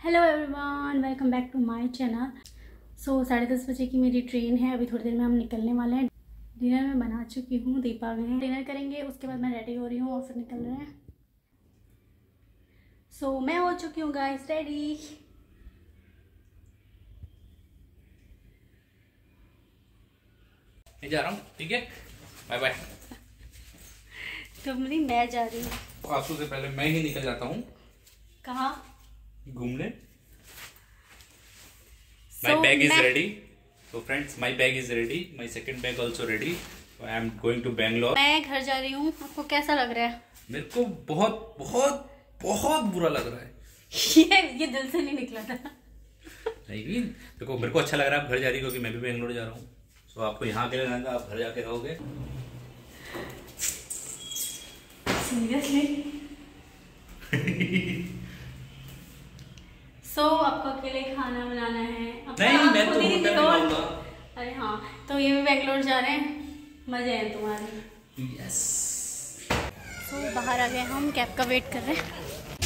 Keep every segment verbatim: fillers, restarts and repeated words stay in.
Hello everyone, welcome back to my channel. So साढ़े दस बजे की मेरी ट्रेन है। अभी थोड़ी देर में हम निकलने वाले हैं। डिनर में बना चुकी हूँ, दीपा गए हैं डिनर करेंगे, उसके बाद मैं रेडी हो रही हूँ और फिर निकल रहे हैं। सो so, मैं हो चुकी हूँ गाइस रेडी। मैं जा रहा हूँ, ठीक है, बाय बाय। तुम नहीं, मैं जा रही हूँ। आंसू से पहले मैं ही निकल जाता हूँ। कहाँ? घूमने। so, my bag is मैं... ready. So friends, my bag is ready. My second bag also ready. So I am going to Bangalore. मैं घर जा रही हूँ। आपको कैसा लग रहा है? मेरे को बहुत बहुत बहुत बुरा लग रहा है। ये ये दिल से नहीं निकला था। नहीं, देखो मेरे को अच्छा लग रहा है आप घर जा रही हो, क्योंकि मैं भी बेंगलोर जा रहा हूँ। सो so, आपको यहाँ अकेले रहना, आप घर जाके रहोगे। सीरियसली? सो so, आपको अकेले खाना बनाना है? नहीं, मैं तो होटल में खाऊंगा। अरे हाँ, तो ये भी बेंगलोर जा रहे हैं, मजे हैं तुम्हारे। यस। सो so, बाहर आ गए हम, कैब का वेट कर रहे हैं।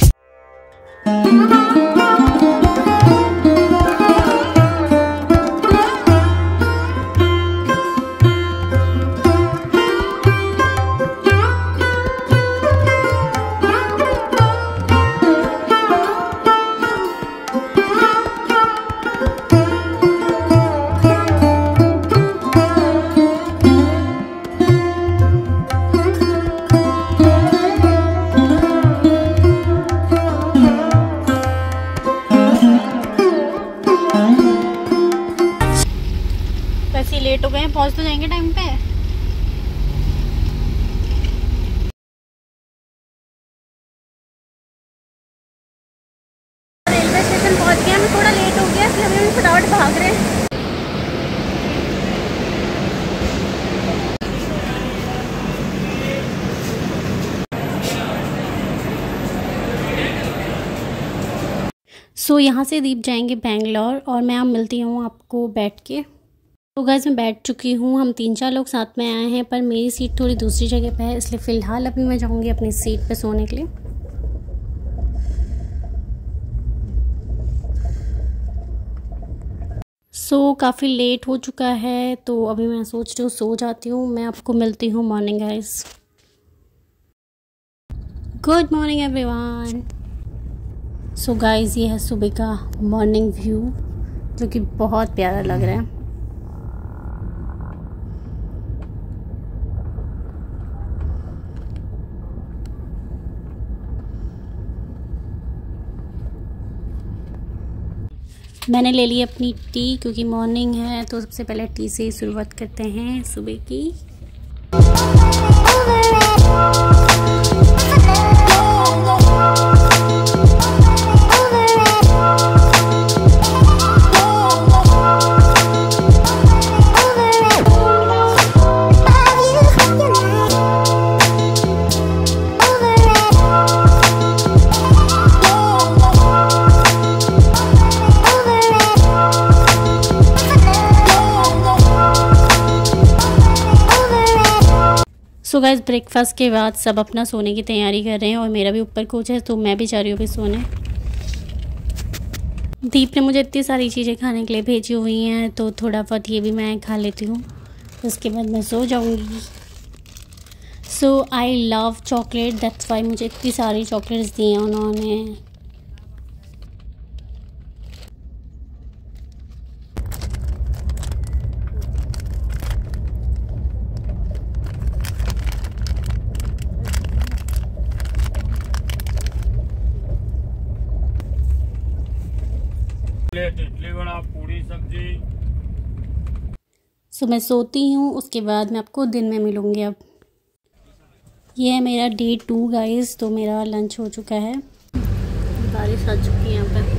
वैसे लेट हो गए हैं, पहुंच तो जाएंगे टाइम पे। रेलवे स्टेशन पहुंच गए, हमें थोड़ा लेट हो गया इसलिए हम फटाफट भाग रहे हैं। सो so, यहाँ से दीप जाएंगे बेंगलोर और मैं अब मिलती हूँ आपको बैठ के। तो गाइस मैं बैठ चुकी हूँ, हम तीन चार लोग साथ में आए हैं, पर मेरी सीट थोड़ी दूसरी जगह पे है, इसलिए फ़िलहाल अभी मैं जाऊँगी अपनी सीट पे सोने के लिए। सो so, काफ़ी लेट हो चुका है, तो अभी मैं सोच रही हूँ सो जाती हूँ। मैं आपको मिलती हूँ morning guys. Good morning everyone. So guys ये है सुबह का मॉर्निंग व्यू, जो कि बहुत प्यारा लग रहा है। मैंने ले ली अपनी टी, क्योंकि मॉर्निंग है तो सबसे पहले टी से ही शुरुआत करते हैं सुबह की। सो गाइस ब्रेकफास्ट के बाद सब अपना सोने की तैयारी कर रहे हैं और मेरा भी ऊपर कोच है, तो मैं भी जा रही हूँ अभी सोने। दीप ने मुझे इतनी सारी चीज़ें खाने के लिए भेजी हुई हैं, तो थोड़ा बहुत ये भी मैं खा लेती हूँ, उसके बाद मैं सो जाऊँगी। So I love chocolate, that's why मुझे इतनी सारी चॉकलेट्स दी हैं उन्होंने। इडली वड़ा पूरी सब्जी। सो मैं सोती हूँ, उसके बाद मैं आपको दिन में मिलूँगी। अब ये है मेरा डे टू गाइस, तो मेरा लंच हो चुका है। बारिश आ चुकी है यहाँ पर।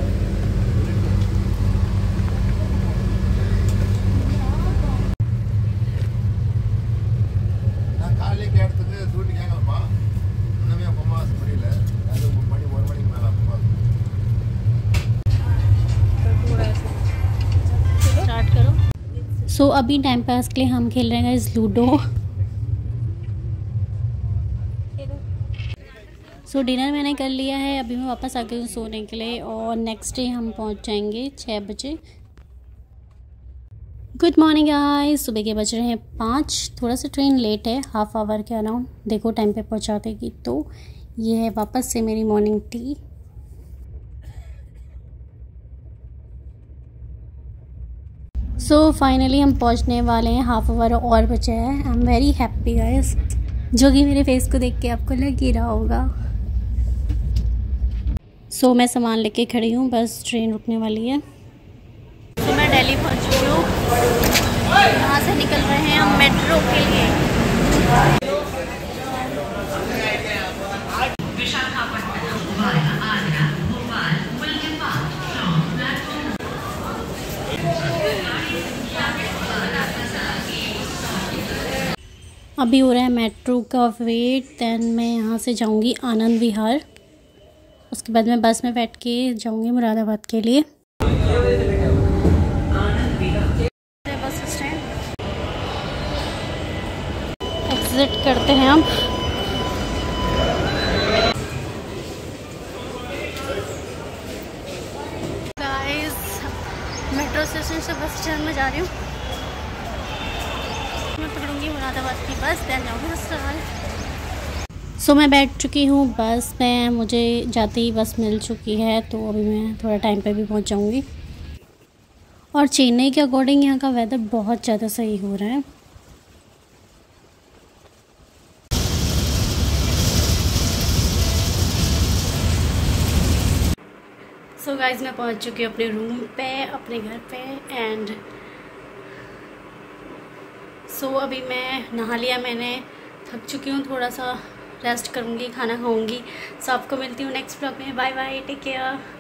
सो so, अभी टाइम पास के लिए हम खेल रहे हैं लूडो। सो डिनर मैंने कर लिया है, अभी मैं वापस आ गई हूँ सोने के लिए और नेक्स्ट डे हम पहुँच जाएंगे छः बजे। गुड मॉर्निंग गाइस, सुबह के बज रहे हैं पाँच। थोड़ा सा ट्रेन लेट है, हाफ आवर के अराउंड, देखो टाइम पे पहुँचा देगी। तो ये है वापस से मेरी morning tea. So so, finally हम पहुंचने वाले हैं, हाफ आवर और बचा है। I am very happy guys, जो कि मेरे फेस को देख के आपको लग ही रहा होगा। सो so, मैं सामान लेके खड़ी हूँ, बस ट्रेन रुकने वाली है। तो so, मैं दिल्ली पहुंच चुकी हूँ, यहाँ से निकल रहे हैं हम मेट्रो के लिए। अभी हो रहा है मेट्रो का वेट, देन मैं यहाँ से जाऊँगी आनंद विहार, उसके बाद मैं बस में बैठ के जाऊँगी मुरादाबाद के लिए। बस स्टैंड एग्जिट करते हैं हम। गाइस, मेट्रो स्टेशन से बस स्टैंड में जा रही हूँ। मैं पकड़ूंगी मुरादाबाद की बस, देन जाऊँगी ससुराल। सो मैं बैठ चुकी हूँ बस में, मुझे जाते ही बस मिल चुकी है, तो अभी मैं थोड़ा टाइम पे भी पहुँच जाऊँगी। और चेन्नई के अकॉर्डिंग यहाँ का वेदर बहुत ज़्यादा सही हो रहा है। सो so गाइज, मैं पहुँच चुकी हूँ अपने रूम पे, अपने घर पे। एंड सो so, अभी मैं नहा लिया मैंने, थक चुकी हूँ, थोड़ा सा रेस्ट करूँगी, खाना खाऊँगी। सो so, आपको मिलती हूँ नेक्स्ट ब्लॉग में। Bye bye, take care.